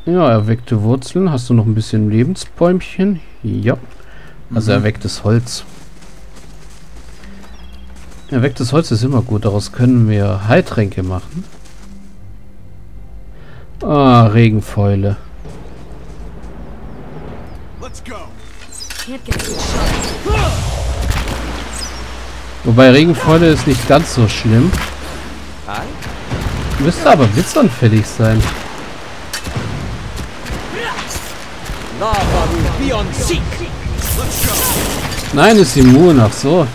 Ja, erweckte Wurzeln. Hast du noch ein bisschen Lebensbäumchen? Ja. Also erwecktes Holz. Erwecktes Holz ist immer gut. Daraus können wir Heiltränke machen. Ah, Regenfäule. Wobei Regenfäule ist nicht ganz so schlimm. Müsste aber blitzanfällig sein. Nein, ist immun. Ach so.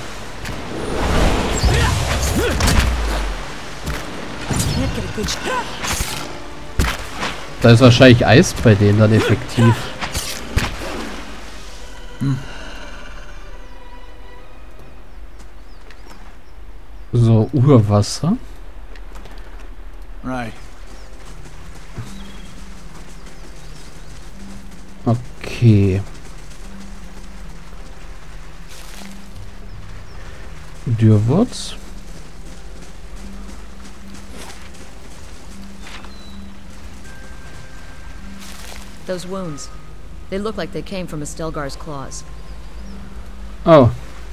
Da ist wahrscheinlich Eis bei denen dann effektiv. So, Urwasser. Right. Okay. Dürrwurz. Those wounds. They look like they came from a Stelgar's claws. Oh.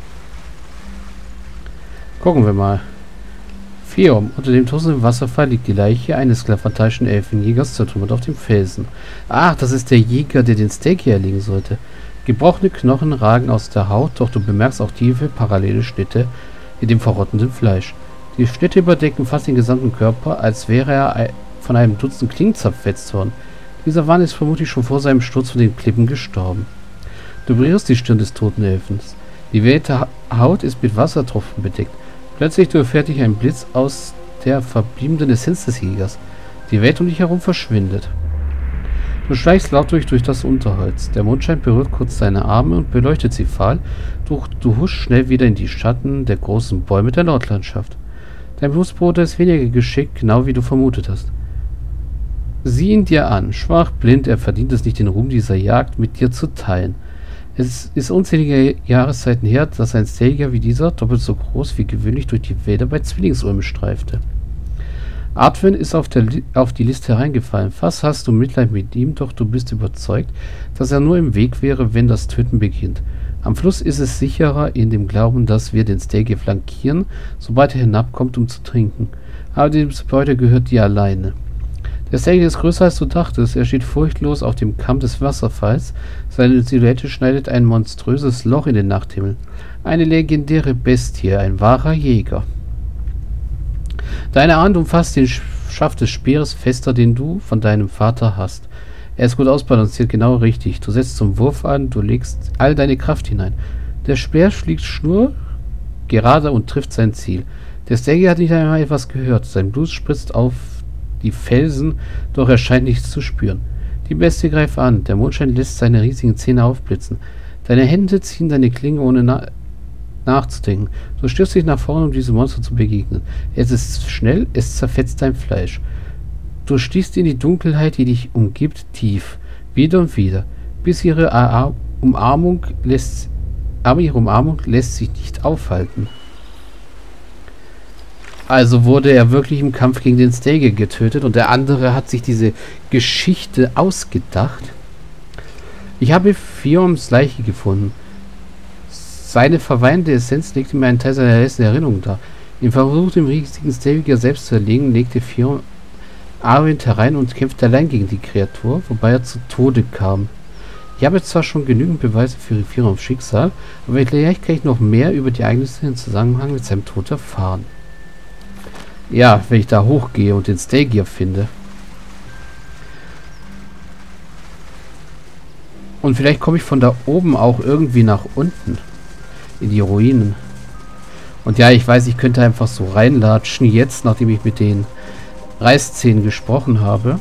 Gucken wir mal. Fium. Unter dem tosenden Wasserfall liegt die Leiche eines sklavantischen Elfenjägers zertrümmert auf dem Felsen. Ach, das ist der Jäger, der den Steaky erlegen sollte. Gebrochene Knochen ragen aus der Haut, doch du bemerkst auch tiefe, parallele Schnitte in dem verrottenden Fleisch. Die Schnitte überdecken fast den gesamten Körper, als wäre er von einem Dutzend Klingen zerfetzt worden. Dieser Mann ist vermutlich schon vor seinem Sturz von den Klippen gestorben. Du berührst die Stirn des toten Elfens. Die wehte Haut ist mit Wassertropfen bedeckt. Plötzlich durchfährt dich ein Blitz aus der verbliebenen Essenz des Jägers. Die Welt um dich herum verschwindet. Du schleichst laut durch das Unterholz. Der Mondschein berührt kurz deine Arme und beleuchtet sie fahl, doch du huschst schnell wieder in die Schatten der großen Bäume der Nordlandschaft. Dein Blutsbruder ist weniger geschickt, genau wie du vermutet hast. Sieh ihn dir an. Schwach, blind, er verdient es nicht, den Ruhm dieser Jagd mit dir zu teilen. Es ist unzählige Jahreszeiten her, dass ein Stelgar wie dieser, doppelt so groß wie gewöhnlich, durch die Wälder bei Zwillingsulmen streifte. Artwin ist auf die Liste hereingefallen. Fast hast du Mitleid mit ihm, doch du bist überzeugt, dass er nur im Weg wäre, wenn das Töten beginnt. Am Fluss ist es sicherer, in dem Glauben, dass wir den Stelgar flankieren, sobald er hinabkommt, um zu trinken. Aber dieses Gebäude gehört dir alleine. Der Stelgar ist größer als du dachtest. Er steht furchtlos auf dem Kamm des Wasserfalls. Seine Silhouette schneidet ein monströses Loch in den Nachthimmel. Eine legendäre Bestie, ein wahrer Jäger. Deine Hand umfasst den Schaft des Speeres fester, den du von deinem Vater hast. Er ist gut ausbalanciert, genau richtig. Du setzt zum Wurf an, du legst all deine Kraft hinein. Der Speer schlägt schnur gerade und trifft sein Ziel. Der Stelgar hat nicht einmal etwas gehört. Sein Blut spritzt auf die Felsen, doch er scheint nichts zu spüren. Die Bestie greift an. Der Mondschein lässt seine riesigen Zähne aufblitzen. Deine Hände ziehen deine Klinge, ohne nachzudenken. Du stürzt dich nach vorne, um diesem Monster zu begegnen. Es ist schnell, es zerfetzt dein Fleisch. Du stichst in die Dunkelheit, die dich umgibt, tief. Wieder und wieder. Bis ihre Umarmung lässt sich nicht aufhalten. Also wurde er wirklich im Kampf gegen den Stelgar getötet und der andere hat sich diese Geschichte ausgedacht. Ich habe Fiums Leiche gefunden. Seine verweinte Essenz legte mir einen Teil seiner letzten Erinnerung dar. Im Versuch, den riesigen Stelgar selbst zu erlegen, legte Fium Arwen herein und kämpfte allein gegen die Kreatur, wobei er zu Tode kam. Ich habe zwar schon genügend Beweise für Fiums Schicksal, aber vielleicht kann ich noch mehr über die Ereignisse im Zusammenhang mit seinem Tod erfahren. Ja, wenn ich da hochgehe und den Stelgar finde. Und vielleicht komme ich von da oben auch irgendwie nach unten. In die Ruinen. Und ja, ich weiß, ich könnte einfach so reinlatschen jetzt, nachdem ich mit den Reißzähnen gesprochen habe.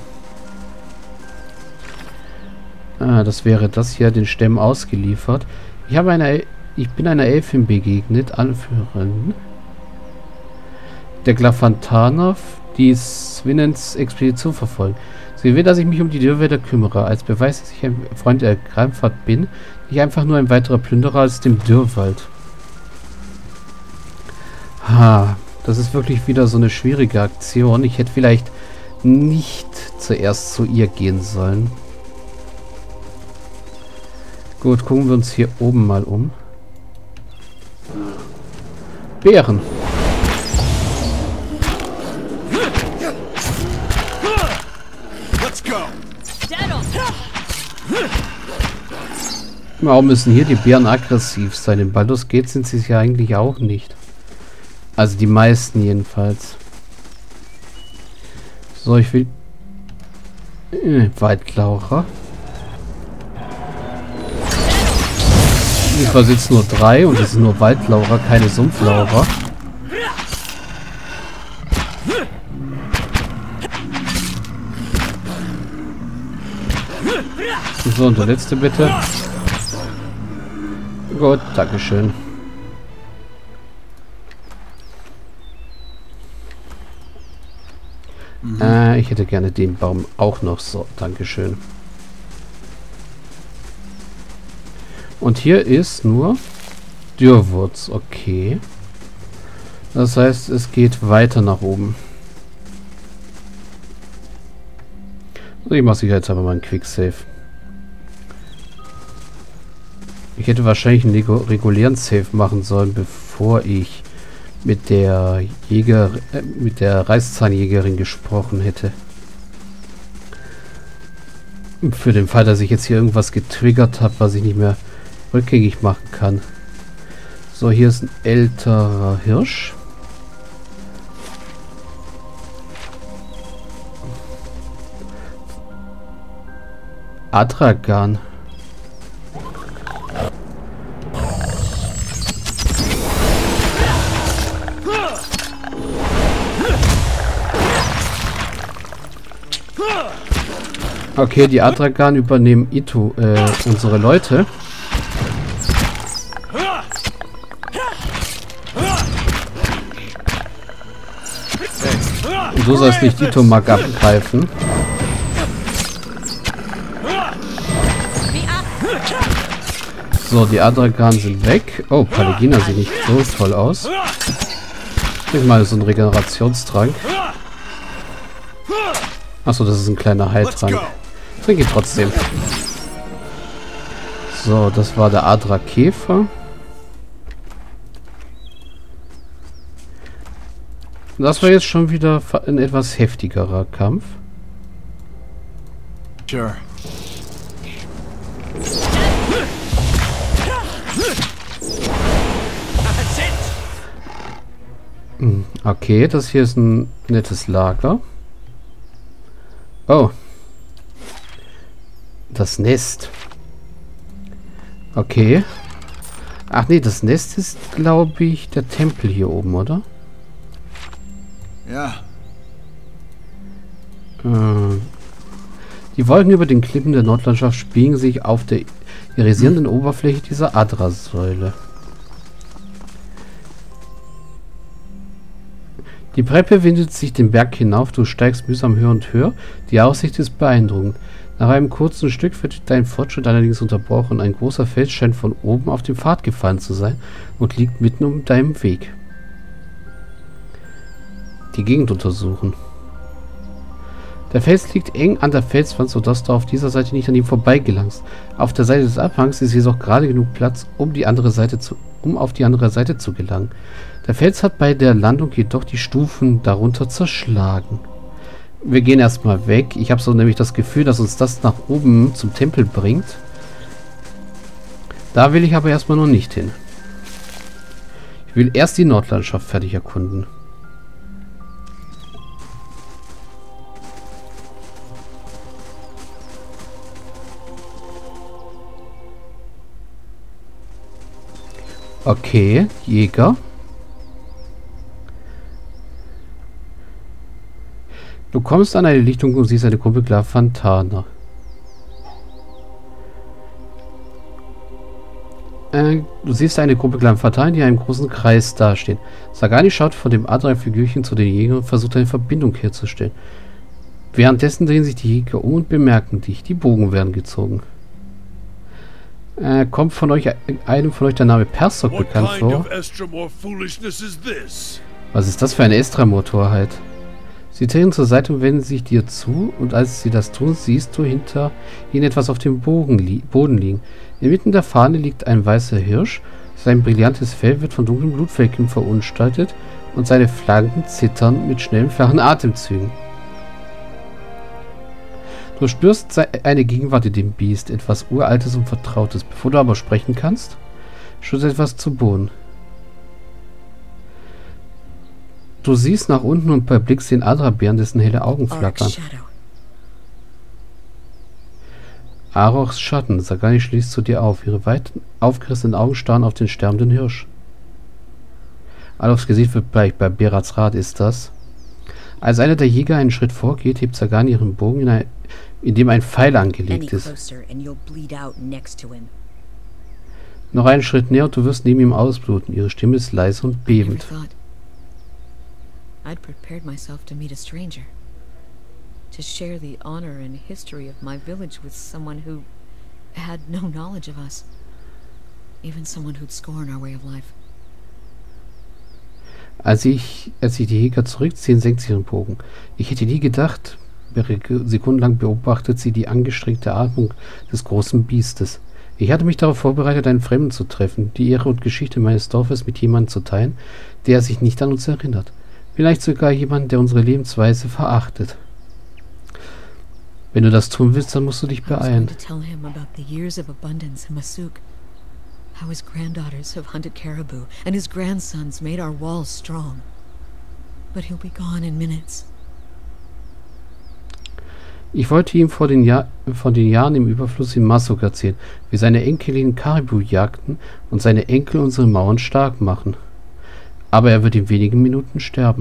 Ah, das wäre das hier, den Stämmen ausgeliefert. Ich bin einer Elfin begegnet, Anführerin der Glafantaner, die Swinnens Expedition verfolgt. Sie will, dass ich mich um die Dürrwälder kümmere. Als Beweis, dass ich ein Freund der Greifahrt bin, nicht einfach nur ein weiterer Plünderer aus dem Dürrwald. Ha, das ist wirklich wieder so eine schwierige Aktion. Ich hätte vielleicht nicht zuerst zu ihr gehen sollen. Gut, gucken wir uns hier oben mal um. Bären. Warum müssen hier die Bären aggressiv sein? In Baldur's Gate sind sie es ja eigentlich auch nicht. Also die meisten jedenfalls. So, ich will... Waldlaucher. Ich besitze nur 3 und es sind nur Waldlaucher, keine Sumpflaucher. So, und der letzte bitte. Gut, dankeschön. Ich hätte gerne den Baum auch noch. So, dankeschön. Und hier ist nur Dürrwurz. Okay. Das heißt, es geht weiter nach oben. Ich mache jetzt aber mal einen Quicksave. Ich hätte wahrscheinlich einen regulären Save machen sollen, bevor ich mit der Reißzahnjägerin gesprochen hätte. Für den Fall, dass ich jetzt hier irgendwas getriggert habe, was ich nicht mehr rückgängig machen kann. So, hier ist ein älterer Hirsch. Adragan. Okay, die Adragan übernehmen unsere Leute. Und du sollst nicht Ito-Mag abgreifen. So, die Adragan sind weg. Oh, Paladina sieht nicht so toll aus. Ich meine, so ein Regenerationstrank. Achso, das ist ein kleiner Heiltrank. Trinke ich trotzdem. So, das war der Adra-Käfer. Das war jetzt schon wieder ein etwas heftigerer Kampf. Sure. Okay, das hier ist ein nettes Lager. Oh. Das Nest. Okay. Ach nee, das Nest ist, glaube ich, der Tempel hier oben, oder? Ja. Die Wolken über den Klippen der Nordlandschaft spiegeln sich auf der irisierenden Oberfläche dieser Adra-Säule. Die Treppe windet sich den Berg hinauf, du steigst mühsam höher und höher. Die Aussicht ist beeindruckend. Nach einem kurzen Stück wird dein Fortschritt allerdings unterbrochen. Ein großer Fels scheint von oben auf den Pfad gefallen zu sein und liegt mitten um deinem Weg. Die Gegend untersuchen. Der Fels liegt eng an der Felswand, sodass du auf dieser Seite nicht an ihm vorbeigelangst. Auf der Seite des Abhangs ist jedoch gerade genug Platz, um auf die andere Seite zu gelangen. Der Fels hat bei der Landung jedoch die Stufen darunter zerschlagen. Wir gehen erstmal weg. Ich habe so nämlich das Gefühl, dass uns das nach oben zum Tempel bringt. Da will ich aber erstmal noch nicht hin. Ich will erst die Nordlandschaft fertig erkunden. Okay, Jäger. Du kommst an eine Lichtung und siehst eine Gruppe Glafanthaner. Du siehst eine Gruppe Glafanthaner, die in einem großen Kreis dastehen. Sagani schaut von dem Adra-Figürchen zu den Jägern und versucht eine Verbindung herzustellen. Währenddessen drehen sich die Jäger um und bemerken dich. Die Bogen werden gezogen. Kommt von euch einem von euch der Name Persok bekannt vor? Was ist das für eine Estramor-Torheit? Sie drehen zur Seite und wenden sich dir zu, und als sie das tun, siehst du hinter ihnen etwas auf dem Boden liegen. Inmitten der Fahne liegt ein weißer Hirsch. Sein brillantes Fell wird von dunklen Blutflecken verunstaltet und seine Flanken zittern mit schnellen, flachen Atemzügen. Du spürst eine Gegenwart in dem Biest, etwas Uraltes und Vertrautes. Bevor du aber sprechen kannst, stößt etwas zu Boden. Du siehst nach unten und erblickst den Adra-Bären, dessen helle Augen flackern. Arochs Schatten. Sagani schließt zu dir auf. Ihre weit aufgerissenen Augen starren auf den sterbenden Hirsch. Alofs Gesicht wird bleich. Bei Berats Rat ist das. Als einer der Jäger einen Schritt vorgeht, hebt Sagani ihren Bogen, in dem ein Pfeil angelegt ist. Noch einen Schritt näher und du wirst neben ihm ausbluten. Ihre Stimme ist leise und bebend. I'd prepared myself to meet a stranger. To share the honor and history of my village with someone who had no knowledge of us. Even someone who'd scorn our way of life. Als sich die Jäger zurückziehen, senkt sie ihren Bogen. Ich hätte nie gedacht, sekundenlang beobachtet sie die angestrengte Atmung des großen Biestes. Ich hatte mich darauf vorbereitet, einen Fremden zu treffen, die Ehre und Geschichte meines Dorfes mit jemandem zu teilen, der sich nicht an uns erinnert. Vielleicht sogar jemand, der unsere Lebensweise verachtet. Wenn du das tun willst, dann musst du dich beeilen. How his granddaughters have hunted caribou and his grandsons made our walls strong. But he'll be gone in minutes. Ich wollte ihm von den Jahren im Überfluss in Masuk erzählen, wie seine Enkelin Karibu jagten und seine Enkel unsere Mauern stark machen. Aber er wird in wenigen Minuten sterben.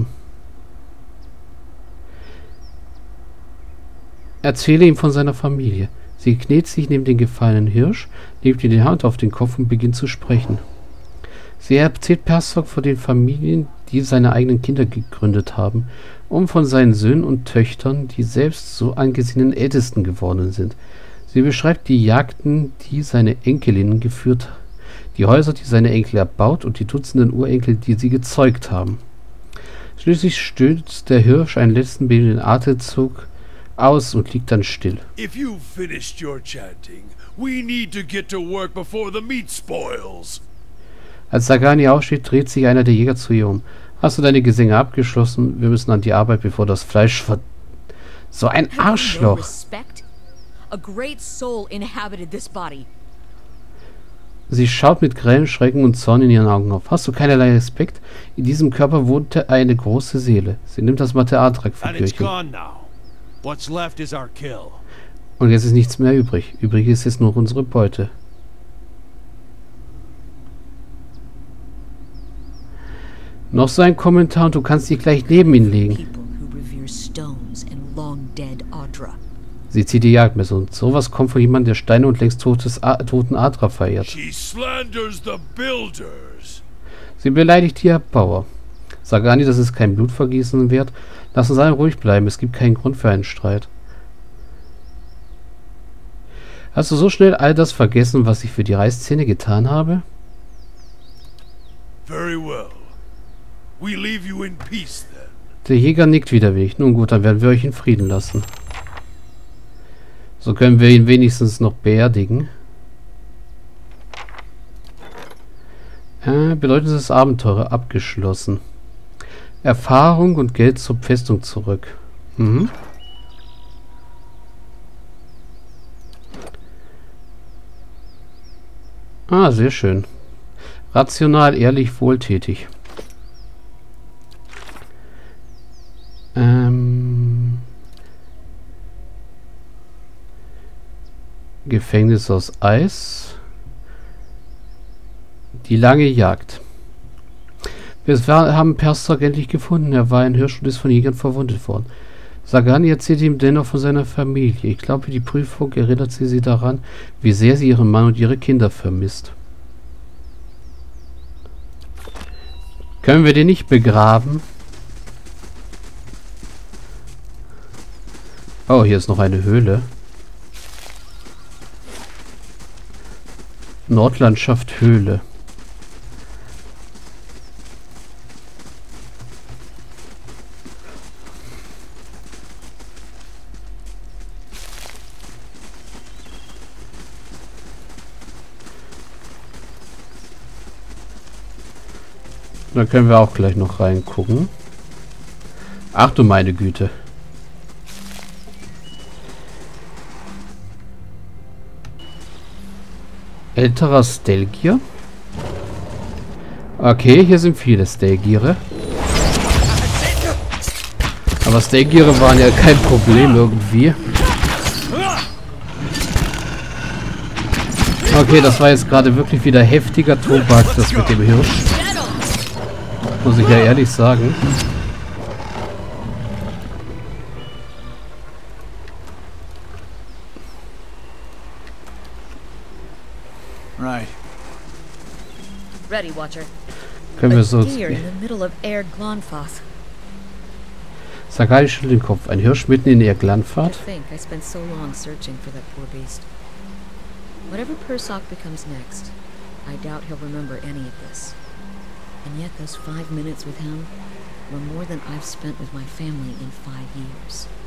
Erzähle ihm von seiner Familie. Sie kniet sich neben den gefallenen Hirsch, legt ihm die Hand auf den Kopf und beginnt zu sprechen. Sie erzählt Persok von den Familien, die seine eigenen Kinder gegründet haben, und von seinen Söhnen und Töchtern, die selbst so angesehenen Ältesten geworden sind. Sie beschreibt die Jagden, die seine Enkelinnen geführt haben, die Häuser, die seine Enkel erbaut und die Dutzenden Urenkel, die sie gezeugt haben. Schließlich stößt der Hirsch einen letzten bebenden Atemzug aus und liegt dann still. If you've finished your chanting, we need to get to work before the meat spoils. Als Sagani aufsteht, dreht sich einer der Jäger zu ihr um. Hast du deine Gesänge abgeschlossen? Wir müssen an die Arbeit, bevor das Fleisch So ein Arschloch! A great soul inhabited this body. Sie schaut mit grellem Schrecken und Zorn in ihren Augen auf. Hast du keinerlei Respekt? In diesem Körper wohnte eine große Seele. Sie nimmt das Mateatrak-Figürchen. Und jetzt ist nichts mehr übrig. Übrig ist jetzt nur unsere Beute. Noch so ein Kommentar und du kannst dich gleich neben ihn legen. Sie zieht die Jagdmesser und sowas kommt von jemandem, der Steine und längst toten Adra verehrt. Sie beleidigt die Erbauer. Sagani, das ist kein Blutvergießen wert. Lass uns alle ruhig bleiben, es gibt keinen Grund für einen Streit. Hast du so schnell all das vergessen, was ich für die Reißzähne getan habe? Very well. We leave you in peace then. Der Jäger nickt widerwillig. Nun gut, dann werden wir euch in Frieden lassen. So können wir ihn wenigstens noch beerdigen. Bedeutendes Abenteuer abgeschlossen. Erfahrung und Geld zur Festung zurück. Mhm. Ah, sehr schön. Rational, ehrlich, wohltätig. Gefängnis aus Eis. Die lange Jagd. Wir haben Persok endlich gefunden. Er war ein Hirsch und ist von Jägern verwundet worden. Sagani erzählt ihm dennoch von seiner Familie. Ich glaube, die Prüfung erinnert sie daran, wie sehr sie ihren Mann und ihre Kinder vermisst. Können wir den nicht begraben? Oh, hier ist noch eine Höhle. Nordlandschaft Höhle. Da können wir auch gleich noch reingucken. Ach du meine Güte. Älterer Stelgier. Okay, hier sind viele Stelgiere. Aber Stelgiere waren ja kein Problem irgendwie. Okay, das war jetzt gerade wirklich wieder heftiger Tobak, das mit dem Hirsch. Muss ich ja ehrlich sagen. Right. Ready, Watcher. Können wir so... Deer in the middle of Air Glonfoth. Sagai schüttelt den Kopf. Ein Hirsch mitten in der I Glanfahrt? think I spent so long searching for that poor beast. Whatever Persock becomes next, I doubt he'll remember any of this. And yet those 5 minutes with him were more than I've spent with my family in 5 years.